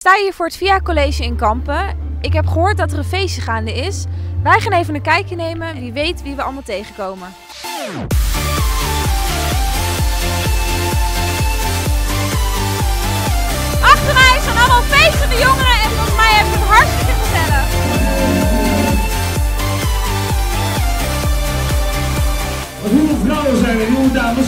sta hier voor het VIA College in Kampen. Ik heb gehoord dat er een feestje gaande is. Wij gaan even een kijkje nemen. Wie weet wie we allemaal tegenkomen. Achter mij zijn allemaal feestende jongeren en volgens mij hebben we het hartstikke gezellig. Hoeveel vrouwen zijn er, jonge dames?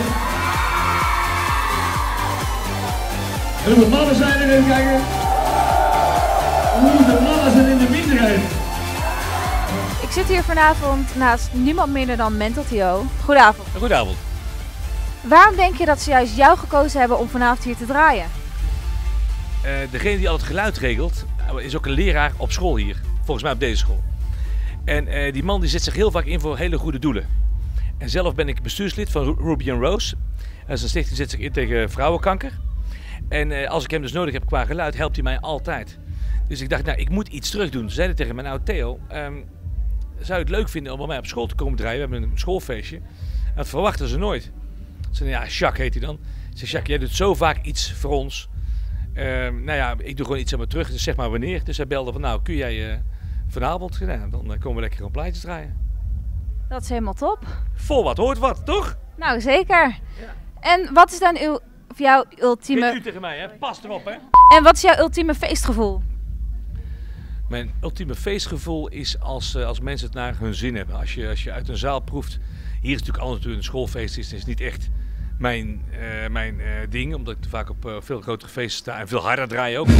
En hoeveel mannen zijn er? Even kijken. Hoeveel mannen zijn in de minderheid? Ik zit hier vanavond naast niemand minder dan Mental Theo. Goedenavond. Goedenavond. Waarom denk je dat ze juist jou gekozen hebben om vanavond hier te draaien? Degene die al het geluid regelt, is ook een leraar op school hier. Volgens mij op deze school. En die man die zet zich heel vaak in voor hele goede doelen. En zelf ben ik bestuurslid van Ruby and Rose. Dat is een stichting die zet zich in tegen vrouwenkanker. En als ik hem dus nodig heb qua geluid, helpt hij mij altijd. Dus ik dacht, nou, ik moet iets terug doen. Ze zeiden tegen mij, nou Theo, zou je het leuk vinden om bij mij op school te komen draaien? We hebben een schoolfeestje. En dat verwachten ze nooit. Ze zeiden, ja, Jacques heet hij dan. Ik zei, Jacques, jij doet zo vaak iets voor ons. Nou ja, ik doe gewoon iets aan me terug, dus zeg maar wanneer. Dus hij belde van, nou, kun jij vanavond? Nou, dan komen we lekker een plaatjes draaien. Dat is helemaal top. Vol wat hoort wat, toch? Nou, zeker. Ja. En wat is dan jouw ultieme... Geef u tegen mij, hè? Pas erop, hè? En wat is jouw ultieme feestgevoel? Mijn ultieme feestgevoel is als mensen het naar hun zin hebben. Als je uit een zaal proeft. Hier is natuurlijk alles natuurlijk een schoolfeest. Het is niet echt mijn ding. Omdat ik vaak op veel grotere feesten sta. En veel harder draai ook.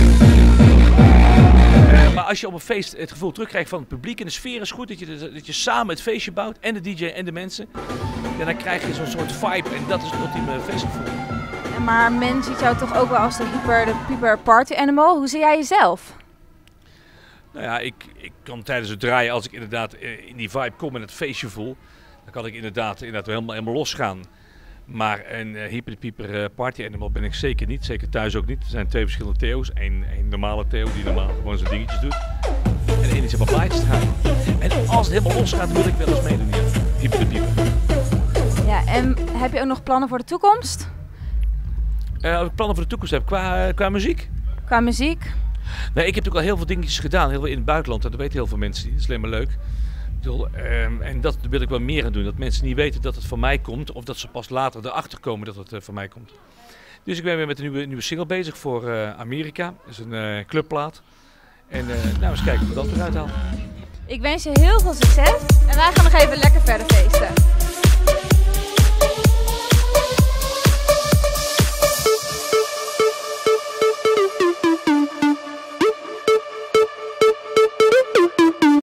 Maar als je op een feest het gevoel terugkrijgt van het publiek. En de sfeer is goed. Dat je samen het feestje bouwt. En de DJ en de mensen. En dan krijg je zo'n soort vibe. En dat is het ultieme feestgevoel. Maar men ziet jou toch ook wel als de hyper party animal. Hoe zie jij jezelf? Nou ja, ik kan tijdens het draaien, als ik inderdaad in die vibe kom en het feestje voel, dan kan ik inderdaad helemaal losgaan. Maar een hyper party animal ben ik zeker niet, zeker thuis ook niet. Er zijn twee verschillende Theo's. Eén normale Theo die normaal gewoon zijn dingetjes doet. En één is op een plaatjes draaien. En als het helemaal losgaat, dan wil ik wel eens meedoen hier. Hyper. Ja, en heb je ook nog plannen voor de toekomst? Wat ik plannen voor de toekomst heb qua muziek? Qua muziek? Nee, ik heb natuurlijk al heel veel dingetjes gedaan, heel veel in het buitenland. En dat weten heel veel mensen niet. Dat is alleen maar leuk. En dat wil ik wel meer gaan doen. Dat mensen niet weten dat het van mij komt. Of dat ze pas later erachter komen dat het van mij komt. Dus ik ben weer met een nieuwe single bezig voor Amerika. Dat is een clubplaat. En nou, eens kijken of we dat eruit halen. Ik wens je heel veel succes. En wij gaan nog even lekker verder feesten.